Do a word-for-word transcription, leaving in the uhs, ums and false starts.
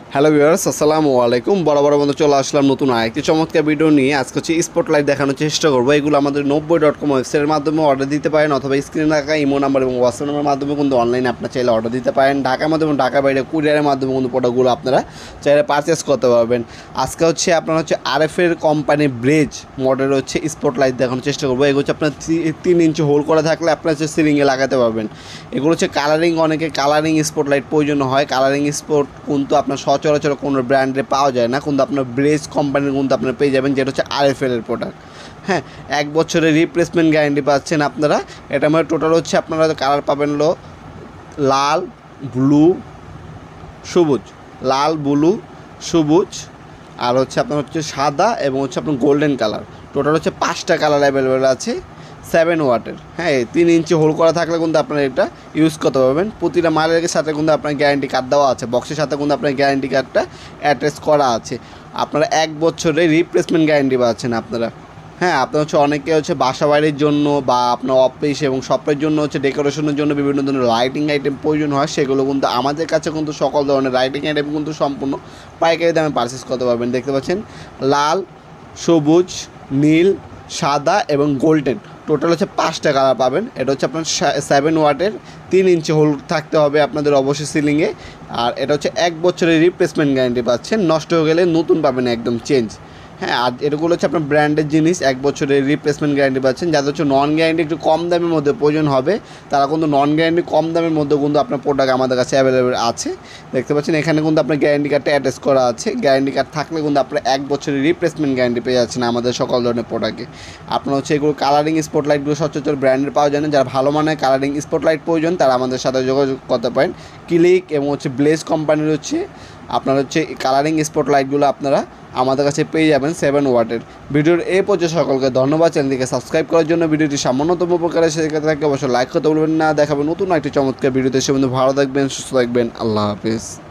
Hello viewers, আসসালামু আলাইকুম। বড় বড় বন্ধু চলে আসলাম নতুন আরেকটি চমৎকার ভিডিও নিয়ে। আজকে হচ্ছে স্পটলাইট দেখানোর চেষ্টা করবো। এগুলো আমাদের নব্বই ডট কম ওয়েবসাইটের মাধ্যমে অর্ডার দিতে পারেন, অথবা স্ক্রিনে থাকা ইমো নাম্বার এবং হোয়াটসঅ্যাপ নাম্বারের মাধ্যমে কিন্তু অনলাইনে আপনার চাইলে অর্ডার দিতে পারেন। ঢাকার মাধ্যমে, ঢাকার বাইরে কুরিয়ারের মাধ্যমে কিন্তু প্রোডাক্টগুলো আপনারা চাইলে পারচেস করতে পারবেন। আজকে হচ্ছে আপনার হচ্ছে আরএফের কোম্পানি ব্রেজ মডেল হচ্ছে স্পটলাইট দেখানোর চেষ্টা করবো। এগুলো হচ্ছে আপনার তিন ইঞ্চি হোল করা থাকলে আপনার হচ্ছে সিলিংয়ে লাগাতে পারবেন। এগুলো হচ্ছে কালারিং, অনেকে কালারিং স্পটলাইট প্রয়োজন হয়। কালারিং স্পট কিন্তু আপনার সচরাচর কোনো ব্র্যান্ডে পাওয়া যায় না, কিন্তু আপনার ব্রেজ কোম্পানির কিন্তু আপনারা পেয়ে যাবেন, যেটা হচ্ছে আরএফএল এর প্রোডাক্ট। হ্যাঁ, এক বছরের রিপ্লেসমেন্ট গ্যারান্টি পাচ্ছেন আপনারা। এটা মানে টোটাল হচ্ছে আপনারা কালার পাবেন লো লাল, ব্লু, সবুজ, লাল, ব্লু, সবুজ, আর হচ্ছে আপনার হচ্ছে সাদা এবং হচ্ছে আপনার গোল্ডেন কালার। টোটাল হচ্ছে পাঁচটা কালার অ্যাভেলেবেল আছে, সেভেন ওয়াটের। হ্যাঁ, তিন ইঞ্চি হোল করা থাকলে কিন্তু আপনারা এটা ইউজ করতে পারবেন। প্রতিটা মালের সাথে কিন্তু আপনার গ্যারান্টি কার্ড দেওয়া আছে, বক্সের সাথে কিন্তু আপনার গ্যারান্টি কার্ডটা অ্যাটাচ করা আছে। আপনারা এক বছরের রিপ্লেসমেন্ট গ্যারান্টি পাচ্ছেন আপনারা। হ্যাঁ, আপনার হচ্ছে অনেকে হচ্ছে বাসা বাড়ির জন্য বা আপনার অফিস এবং শপের জন্য হচ্ছে ডেকোরেশনের জন্য বিভিন্ন ধরনের লাইটিং আইটেম প্রয়োজন হয়, সেগুলো কিন্তু আমাদের কাছে কিন্তু সকল ধরনের লাইটিং আইটেম কিন্তু সম্পূর্ণ পাইকারি দামে পারচেস করতে পারবেন। দেখতে পাচ্ছেন লাল, সবুজ, নীল, সাদা এবং গোল্ডেন, টোটাল হচ্ছে পাঁচটা কালার পাবেন। এটা হচ্ছে আপনার সেভেন ওয়াটের, তিন ইঞ্চি হোল থাকতে হবে আপনাদের অবশ্যই সিলিংয়ে। আর এটা হচ্ছে এক বছরের রিপ্লেসমেন্ট গ্যারান্টি পাচ্ছেন, নষ্ট হয়ে গেলে নতুন পাবেন একদম চেঞ্জ। হ্যাঁ, আর এগুলো হচ্ছে আপনার ব্র্যান্ডের জিনিস, এক বছরের রিপ্লেসমেন্ট গ্যারান্টি পাচ্ছেন। যাদের হচ্ছে নন গ্যারান্টি একটু কম দামের মধ্যে প্রয়োজন হবে, তারা কিন্তু নন গ্যারান্টি কম দামের মধ্যে কিন্তু আপনার প্রোডাক্ট আমাদের কাছে অ্যাভেলেবেল আছে। দেখতে পাচ্ছেন এখানে কিন্তু আপনার গ্যারান্টি কার্ডটা অ্যাটাচ করা আছে। গ্যারান্টি কার্ড থাকলে কিন্তু আপনার এক বছরের রিপ্লেসমেন্ট গ্যারান্টি পেয়ে যাচ্ছেন আমাদের সকল ধরনের প্রোডাক্টে। আপনার হচ্ছে এগুলো কালারিং স্পটলাইটগুলো সচরাচর ব্র্যান্ডের পাওয়া যায় না। যারা ভালো মানের কালারিং স্পটলাইট প্রয়োজন তারা আমাদের সাথে যোগাযোগ করতে পারেন। ক্লিক এবং হচ্ছে ব্লেজ কোম্পানির হচ্ছে আপনার হচ্ছে কালারিং স্পটলাইটগুলো আপনারা আমাদের কাছে পেয়ে যাবেন সেভেন ওয়াটের। ভিডিওর এই পর্যায়ে সকলকে ধন্যবাদ। চ্যানেলটিকে সাবস্ক্রাইব করার জন্য। ভিডিওটি সামান্যতম উপকারে সেক্ষেত্রে থাকে অবশ্যই লাইক করতে বলবেন না। দেখাবেন নতুন একটি চমৎকার ভিডিওতে। সে বন্ধু ভালো থাকবেন, সুস্থ থাকবেন। আল্লাহ হাফিজ।